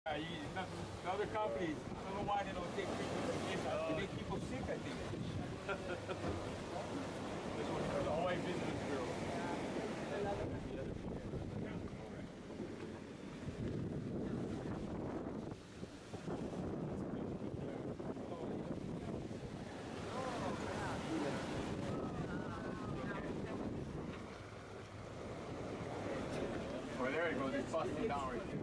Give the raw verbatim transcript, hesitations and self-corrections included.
Uh, you, not, the other companies, I don't know why they don't take pictures of this. Oh. They make people sick, I think. This one for the Hawai'i Visitors Bureau. Oh, there you go. They're busting down right there.